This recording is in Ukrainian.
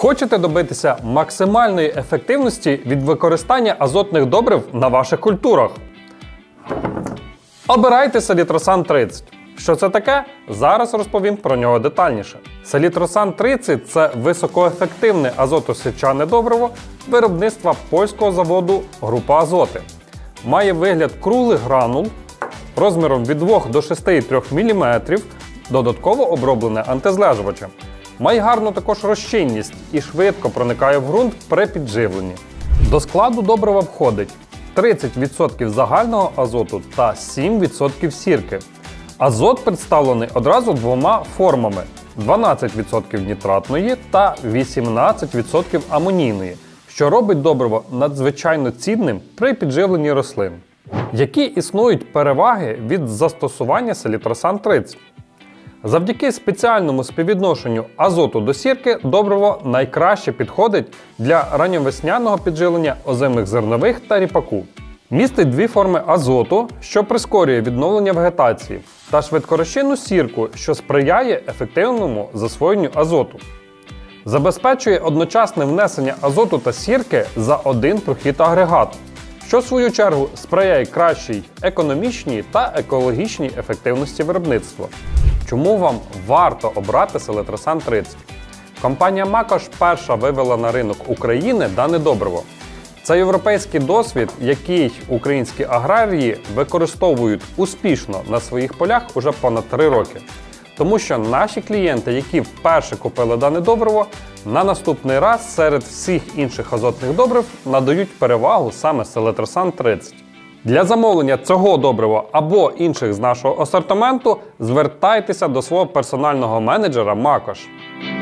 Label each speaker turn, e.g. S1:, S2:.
S1: Хочете добитися максимальної ефективності від використання азотних добрив на ваших культурах? Обирайте Селітросан 30. Що це таке? Зараз розповім про нього детальніше. Селітросан 30 – це високоефективне азотосічане добриво виробництва польського заводу Група Азоти. Має вигляд круглих гранул розміром від 2 до 6,3 мм, додатково оброблене антизлежувачем. Має гарну також розчинність і швидко проникає в ґрунт при підживленні. До складу добрива входить 30% загального азоту та 7% сірки. Азот представлений одразу двома формами – 12% нітратної та 18% амонійної, що робить добриво надзвичайно цінним при підживленні рослин. Які існують переваги від застосування Селітросан 30? Завдяки спеціальному співвідношенню азоту до сірки добриво найкраще підходить для ранньовесняного підживлення озимих зернових та ріпаку. Містить дві форми азоту, що прискорює відновлення вегетації, та швидкорозчинну сірку, що сприяє ефективному засвоєнню азоту. Забезпечує одночасне внесення азоту та сірки за один прохід агрегату, що в свою чергу сприяє кращій економічній та екологічній ефективності виробництва. Чому вам варто обрати Селітросан 30? Компанія Макош перша вивела на ринок України дане добриво. Це європейський досвід, який українські аграрії використовують успішно на своїх полях уже понад 3 роки. Тому що наші клієнти, які вперше купили дане добриво, на наступний раз серед всіх інших азотних добрив надають перевагу саме Селітросан 30. Для замовлення цього добрива або інших з нашого асортименту звертайтеся до свого персонального менеджера Макош.